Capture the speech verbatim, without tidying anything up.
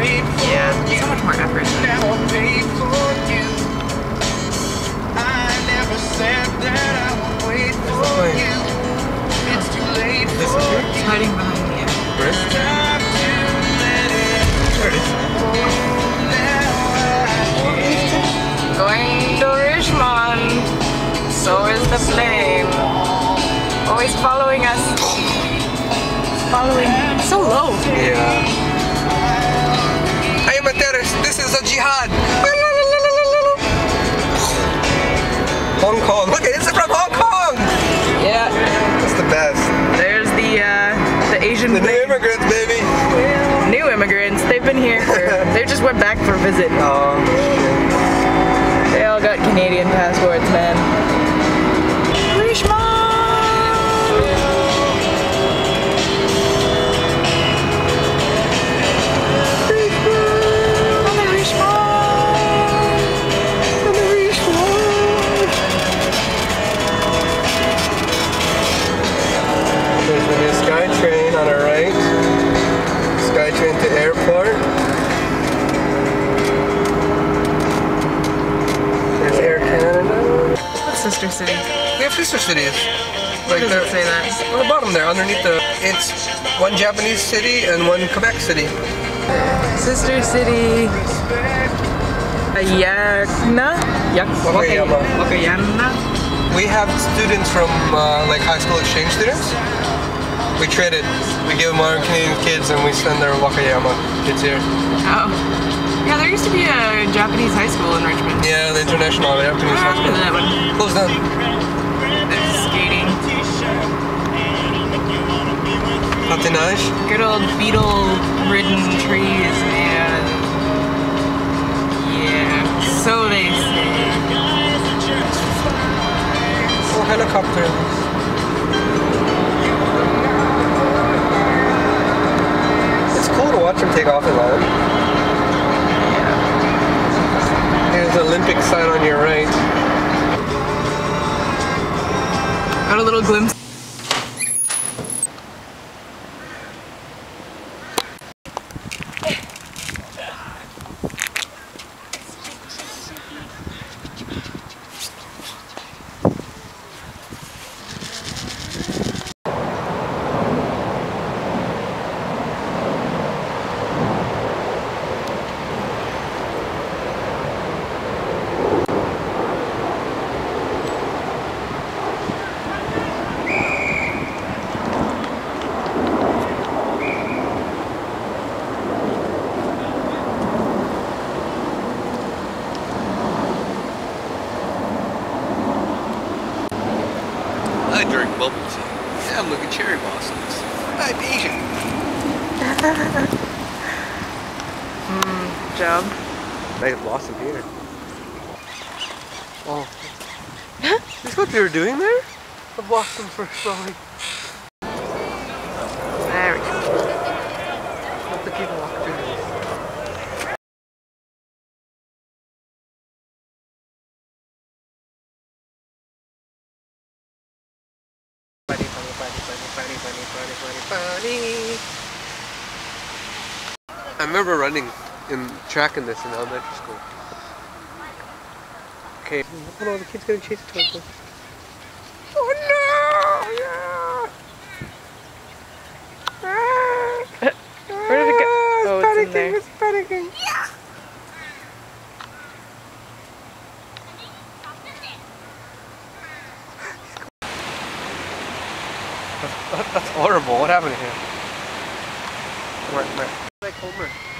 Yeah, so much more effort. It's hiding behind me. Where? There it is. Going to Richmond. So is the flame. Always following us. Following. So low. Yeah. I am a terrorist. This is a jihad. Hong Kong. Look, it's from Hong Kong. Yeah. That's the best. There's the uh, the Asian. The new immigrants, baby. New immigrants. They've been here for. They just went back for a visit. Oh. They all got Canadian passports, man. Richmond. There's the new SkyTrain on our right. SkyTrain to airport. There's Air Canada. What's Sister City? We have sister cities. Why Like does it say that? on the bottom there, underneath the. It's one Japanese city and one Quebec city. Sister City. Ayakna? Yak Wakayama. Wakayama. We have students from uh, like high school exchange students. We trade it. We give them our Canadian kids and we send their Wakayama kids here. Oh. Yeah, there used to be a Japanese high school in Richmond. Yeah, the international Japanese I high remember school. that one. Closed down. There's skating. Patinage. Good old beetle-ridden trees, man. Yeah, so they say. Oh, helicopter. It's cool to watch them take off and land. Here's the Olympic sign on your right. Got a little glimpse. I drink bubble tea. Yeah, I'm looking cherry blossoms. I'm Asian. Hmm, job. Nice blossom here. Oh. Is what they were doing there? The blossoms were slowly. There we go. Let the people walk through this. Funny, funny, funny, funny, funny, funny, funny, funny, funny. I remember running in track in this in elementary school. Okay, look at all the kids getting chased towards us. Oh no! Yeah! Where did it go? Oh, it's in there. It's panicking. Yeah! That's, that's horrible. What happened here? Where, where? Like Homer.